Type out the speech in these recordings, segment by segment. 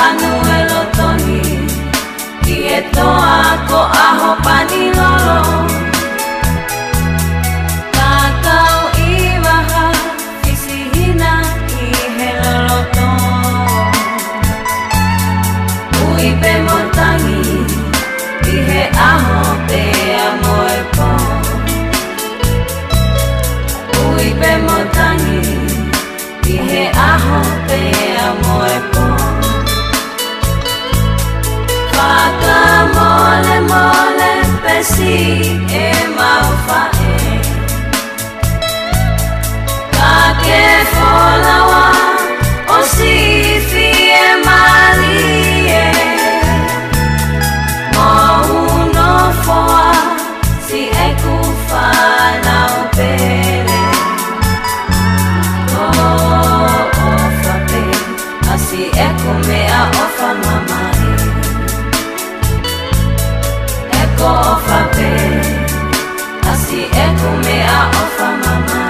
hanuelo toni I e toa ko aho pani lolo Kakau I waha fisihina I he loloto Ui pe motangi I he aho pe amoe po Ui pe motangi I he aho pe amoe po Whaka mole mole pesi e mauwha e Ka ke wholawa o siwhi e mali e Mo uno foa si e ku whanau pere Ko ofa pe asi e ku mea ofa mama Ko ofa pe, asi e ku mea ofa mamae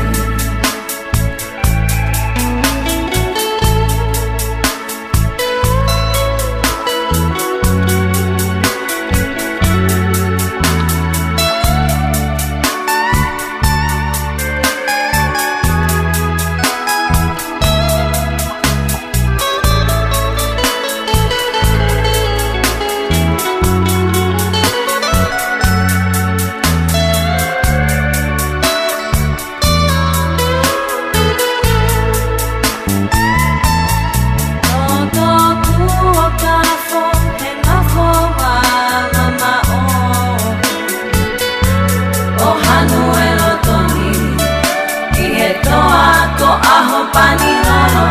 Pani lolo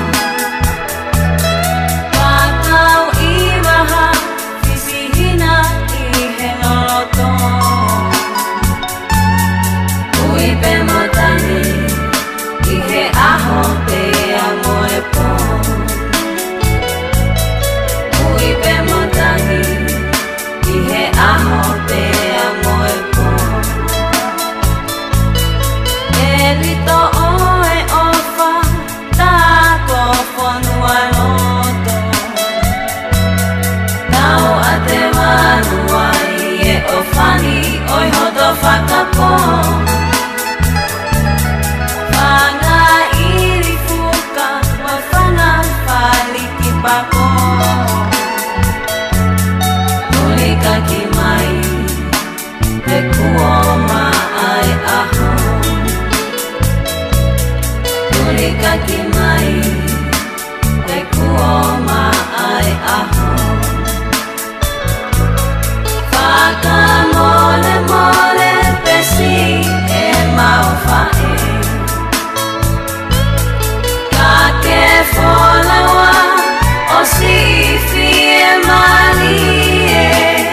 Kakau I waha fisihina I he loloto Ui pe motangi I he aho pe amoe po Ui pe motangi I he aho pe amoe po Elito oe ofa Tako whanua loto Tau a te wanua I e ofani Oi hoto whakapo Whanga iri fuka Wa whana whaliki pako Tulika ki mai Te kuoma ai aho Tulika ki mai Te kuoma ai aho Whaka mole mole pesi e mauwha e Ka ke wholawa o siwhi e mali e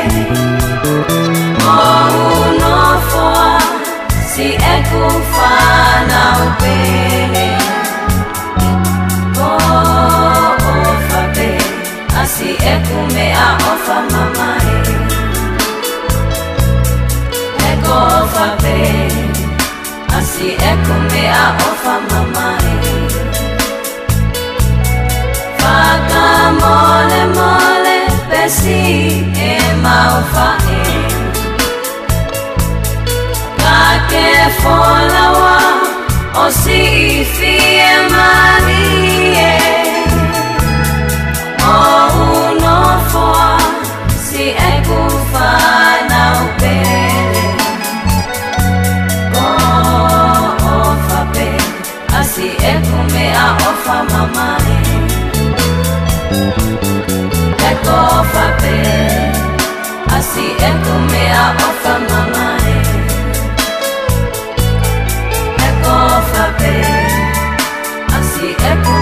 Mo uno foa si e ku whanau pere Asi e ku mea ofa mamae E ko ofa pe Asi e ku mea ofa mamae Whaka mole mole pesi e mauwha e Ka ke wholawa o siwhi e mali e O uno foa si e ku whanau pere Ko ofa pe asi e ku mea ofa mamae E ko ofa pe asi e ku mea ofa mamae E ko ofa pe asi e ku